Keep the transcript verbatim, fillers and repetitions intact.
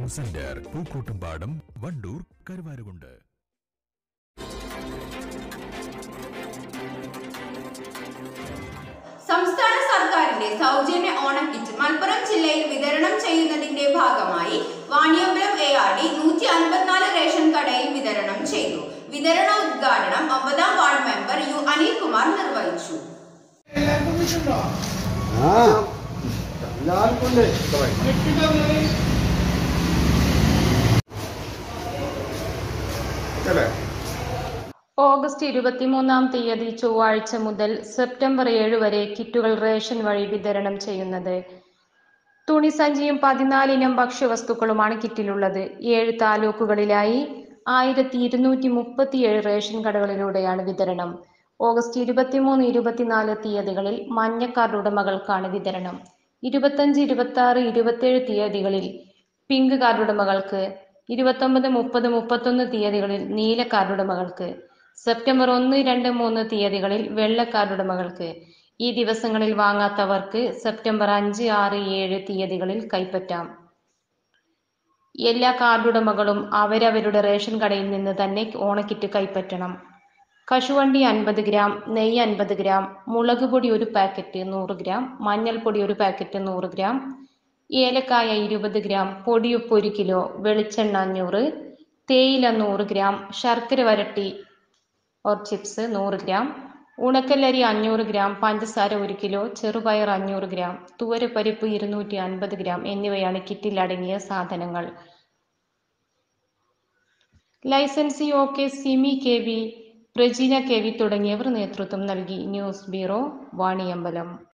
Centre, Pookkottumpadam, Wandoor, Karuvarakundu. സംസ്ഥാന സർക്കാരിന്റെ സൗജന്യ ഓണം കിറ്റ് മലപ്പുറം ജില്ലയിൽ വിതരണം ചെയ്യുന്നതിന്റെ ഭാഗമായി വാണിയമ്പലം എ ആർ ഡി നൂറ്റി അൻപത്തിനാല് റേഷൻ കടയിൽ വിതരണം ചെയ്തു. വിതരണ ഉദ്ഘാടനം ഒമ്പതാം വാർഡ് മെമ്പർ യു അനിൽകുമാർ നിർവഹിച്ചു. ഓഗസ്റ്റ് ഇരുപത്തിമൂന്നാം തീയതി ചൊവ്വാഴ്ച മുതൽ സെപ്റ്റംബർ ഏഴ് വരെ കിറ്റുകൾ റേഷൻ വഴി വിതരണം ചെയ്യുന്നത്. തുണിസഞ്ചിയും പതിനാലിനം ഭക്ഷ്യവസ്തുക്കളുമാണ് കിറ്റിലുള്ളത്. ഏഴ് താലൂക്കുകളിലായി ആയിരത്തി ഇരുന്നൂറ്റി മുപ്പത്തിയേഴ് റേഷൻ കടകളിലൂടെയാണ് വിതരണം. ഓഗസ്റ്റ് ഇരുപത്തിമൂന്ന് ഇരുപത്തിനാല് തീയതികളിൽ മഞ്ഞ കാർഡ് ഉടമകൾക്കാണ് വിതരണം. ഇരുപത്തഞ്ച് ഇരുപത്തി ആറ് ഇരുപത്തിയേഴ് തീയതികളിൽ പിങ്ക് കാർഡ് ഉടമകൾക്ക്, ഇരുപത്തൊമ്പത് മുപ്പത് മുപ്പത്തൊന്ന് തീയതികളിൽ നീല കാർഡ് ഉടമകൾക്ക്, സെപ്റ്റംബർ ഒന്ന് രണ്ട് മൂന്ന് തീയതികളിൽ വെള്ള കാർഡ് ഉടമകൾക്ക്. ഈ ദിവസങ്ങളിൽ വാങ്ങാത്തവർക്ക് സെപ്റ്റംബർ അഞ്ച് ആറ് ഏഴ് തീയതികളിൽ കൈപ്പറ്റാം. എല്ലാ കാർഡുടമകളും അവരവരുടെ റേഷൻ കടയിൽ നിന്ന് തന്നെ ഓണക്കിറ്റ് കൈപ്പറ്റണം. കശുവണ്ടി അൻപത് ഗ്രാം, നെയ്യ് അൻപത് ഗ്രാം, മുളക് പൊടി ഒരു പാക്കറ്റ് നൂറ് ഗ്രാം, മഞ്ഞൾപ്പൊടി ഒരു പാക്കറ്റ് നൂറ് ഗ്രാം, ഏലക്കായ ഇരുപത് ഗ്രാം, പൊടിയുപ്പ് ഒരു കിലോ, വെളിച്ചെണ്ണ അഞ്ഞൂറ്, തേയില നൂറ് ഗ്രാം, ശർക്കര വരട്ടി ഓർ ചിപ്സ് നൂറ് ഗ്രാം, ഉണക്കലരി അഞ്ഞൂറ് ഗ്രാം, പഞ്ചസാര ഒരു കിലോ, ചെറുപയർ അഞ്ഞൂറ് ഗ്രാം, തുവരപ്പരിപ്പ് ഇരുന്നൂറ്റി അൻപത് ഗ്രാം എന്നിവയാണ് കിറ്റിൽ അടങ്ങിയ സാധനങ്ങൾ. Licensee O K Simi K V, Prajeena K V തുടങ്ങിയവർ നേതൃത്വം നൽകി. News bureau, Vaniyambalam.